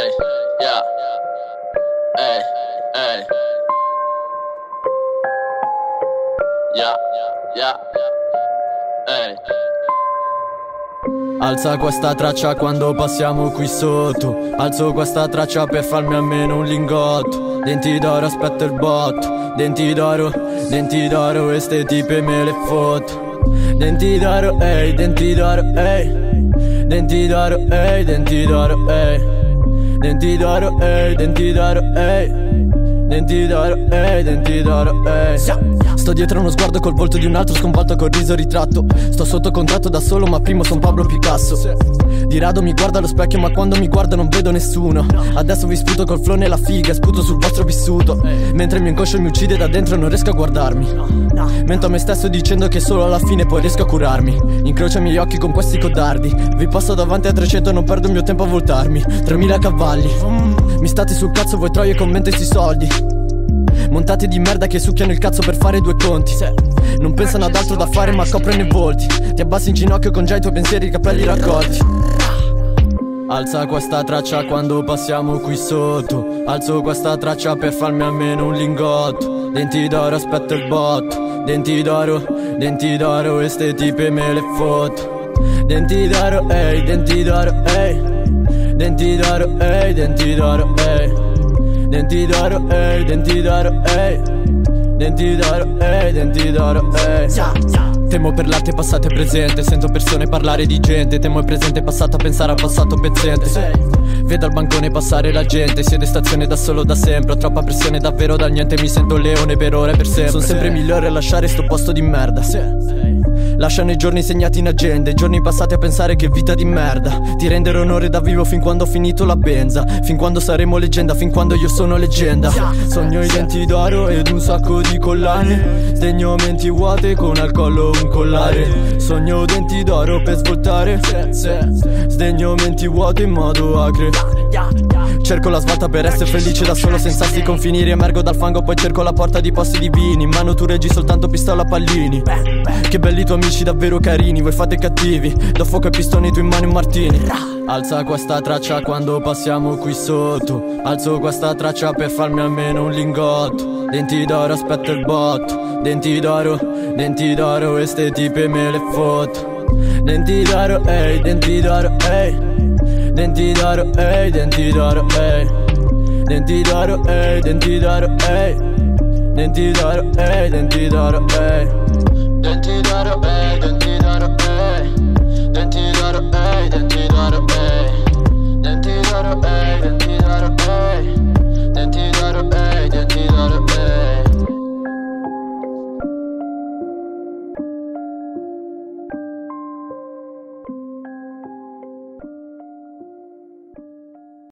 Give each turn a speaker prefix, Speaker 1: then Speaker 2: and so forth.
Speaker 1: Ey, yeah. Ey, ey. Yeah, yeah. Ey.
Speaker 2: Alza questa traccia quando passiamo qui sotto. Alzo questa traccia per farmi almeno un lingotto. Denti d'oro, aspetto il botto. Denti d'oro, queste tipe me le foto. Denti d'oro, ehi, denti d'oro, ehi. Denti d'oro, ehi, denti d'oro, ehi. Denti d'oro, ehi, denti d'oro, ehi. Denti d'oro, ehi, denti d'oro, ehi. Sto dietro uno sguardo col volto di un altro sconvolto col riso ritratto. Sto sotto contratto da solo ma primo son Pablo Picasso. Di rado mi guardo allo specchio ma quando mi guardo non vedo nessuno. Adesso vi sputo col flow nella figa, sputo sul vostro vissuto. Mentre il mio inconscio mi uccide da dentro non riesco a guardarmi. Mento a me stesso dicendo che solo alla fine poi riesco a curarmi. Incrocio i miei occhi con questi codardi. Vi passo davanti a 300 e non perdo il mio tempo a voltarmi. 3000 cavalli. Mi state sul cazzo voi troie con mente sti soldi. Montate di merda che succhiano il cazzo per fare due conti. Non pensano ad altro da fare ma coprono i volti. Ti abbassi in ginocchio con già i tuoi pensieri e i capelli raccolti. Alza questa traccia quando passiamo qui sotto. Alzo questa traccia per farmi almeno un lingotto. Denti d'oro, aspetto il botto. Denti d'oro, queste tipe me le foto. Denti d'oro, ehi, denti d'oro, ehi. Denti d'oro, ehi, denti d'oro, ehi. Denti d'oro, ehi, denti d'oro, ehi. Denti d'oro, ehi, denti d'oro, ehi. Temo per l'arte passato e presente. Sento persone parlare di gente. Temo il presente e passato a pensare al passato pezzente. Vedo al bancone passare la gente. Siede stazione da solo da sempre. Ho troppa pressione davvero dal niente. Mi sento leone per ora e per sempre. Sono sempre migliore a lasciare sto posto di merda. Lasciano i giorni segnati in agenda. I giorni passati a pensare che vita di merda. Ti rendere onore da vivo fin quando ho finito la benza. Fin quando saremo leggenda, fin quando io sono leggenda. Sogno i denti d'oro ed un sacco di collane. Sdegno menti vuote con al collo un collare. Sogno denti d'oro per svoltare. Sdegno menti vuote in modo acre. Cerco la svolta per essere felice da solo senza sti confini. Riemergo dal fango poi cerco la porta di posti divini. In mano tu reggi soltanto pistola a pallini. Che belli i tuoi amici davvero carini. Voi fate cattivi, do fuoco e pistoni tu in mano un martini. Alza questa traccia quando passiamo qui sotto. Alzo questa traccia per farmi almeno un lingotto. Denti d'oro, aspetto il botto. Denti d'oro, queste tipe me le foto. Denti d'oro, ehi, denti d'oro, ehi. Denti d'oro, ehi, denti d'oro, ehi. Denti d'oro, ehi, denti d'oro, ehi. Denti d'oro, ehi, denti d'oro, ehi. Denti d'oro, ehi, denti d'oro, ehi. Denti